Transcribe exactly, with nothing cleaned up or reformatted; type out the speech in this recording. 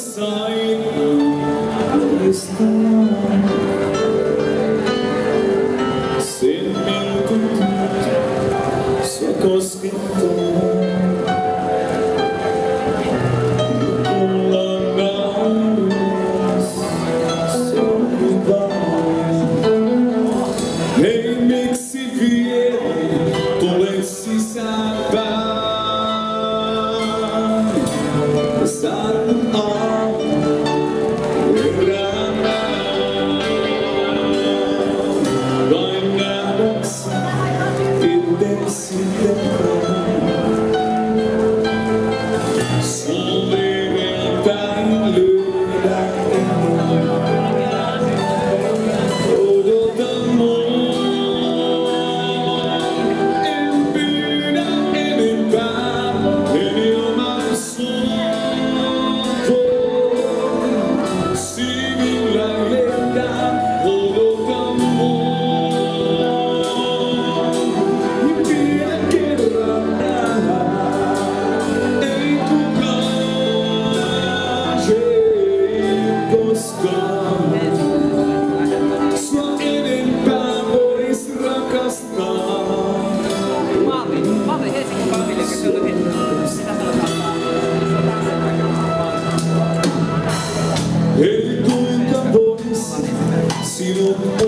sain muistaa sen, miltä sua koskettaa. Mulla nauris, se on hyvä. Hei, miksi vielä tulet sisäänpäin? Saanut aamun elämään, vain nähdäksä itsesi tekään. Sulle edeltäen lyödä enää, odota mua, en pyydä enempää, en ilman sua. Sua enempää vois rakastaa. Malli, Malli Helsingin Paville, joka se oli heti. Ei kuinka vois sinut